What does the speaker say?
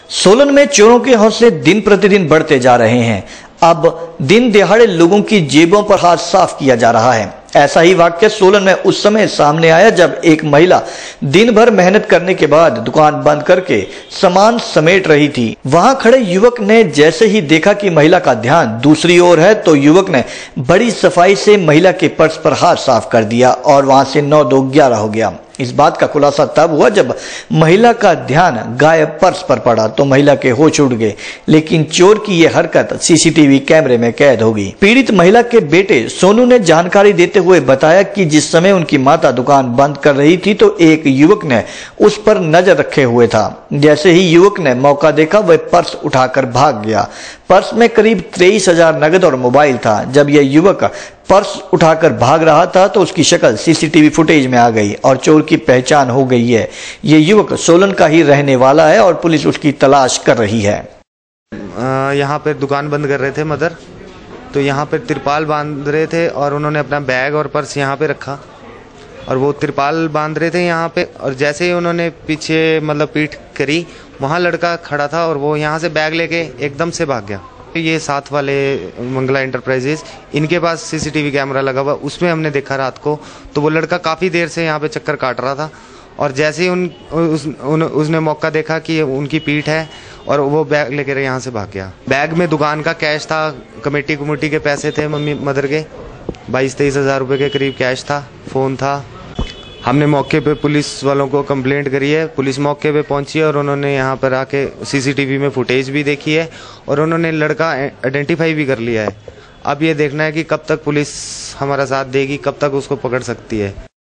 सोलन में चोरों के हौसले दिन प्रतिदिन बढ़ते जा रहे हैं। अब दिन दिहाड़े लोगों की जेबों पर हाथ साफ किया जा रहा है। ऐसा ही वाक्य सोलन में उस समय सामने आया जब एक महिला दिन भर मेहनत करने के बाद दुकान बंद करके सामान समेट रही थी। वहां खड़े युवक ने जैसे ही देखा कि महिला का ध्यान दूसरी ओर है तो युवक ने बड़ी सफाई से महिला के पर्स पर हाथ साफ कर दिया और वहां से 9-2-11 हो गया। इस बात का खुलासा तब हुआ जब महिला का ध्यान गायब पर्स पर पड़ा तो महिला के होश उड़ गए, लेकिन चोर की यह हरकत सीसीटीवी कैमरे में कैद हो गई। पीड़ित महिला के बेटे सोनू ने जानकारी देते हुए बताया कि जिस समय उनकी माता दुकान बंद कर रही थी तो एक युवक ने उस पर नजर रखे हुए था। जैसे ही युवक ने मौका देखा वह पर्स उठाकर भाग गया। पर्स में करीब 23,000 नगद और मोबाइल था। जब यह युवक पर्स उठाकर भाग रहा था तो उसकी शक्ल सीसीटीवी फुटेज में आ गई और चोर की पहचान हो गई है। ये युवक सोलन का ही रहने वाला है और पुलिस उसकी तलाश कर रही है। यहाँ पर दुकान बंद कर रहे थे मदर, तो यहाँ पर तिरपाल बांध रहे थे और उन्होंने अपना बैग और पर्स यहाँ पे रखा और वो तिरपाल बांध रहे थे यहाँ पे। और जैसे ही उन्होंने पीछे मतलब पीठ करी, वहाँ लड़का खड़ा था और वो यहाँ से बैग लेके एकदम से भाग गया। ये साथ वाले मंगला एंटरप्राइजेज, इनके पास सीसीटीवी कैमरा लगा हुआ, उसमें हमने देखा रात को तो वो लड़का काफ़ी देर से यहाँ पे चक्कर काट रहा था और जैसे ही उसने मौका देखा कि उनकी पीठ है और वो बैग लेकर यहाँ से भाग गया। बैग में दुकान का कैश था, कमेटी के पैसे थे मम्मी मदर के, 22-23 हज़ार रुपये के करीब कैश था, फ़ोन था। हमने मौके पे पुलिस वालों को कंप्लेंट करी है, पुलिस मौके पे पहुंची है और उन्होंने यहाँ पर आके सीसीटीवी में फुटेज भी देखी है और उन्होंने लड़का आइडेंटिफाई भी कर लिया है। अब ये देखना है कि कब तक पुलिस हमारा साथ देगी, कब तक उसको पकड़ सकती है।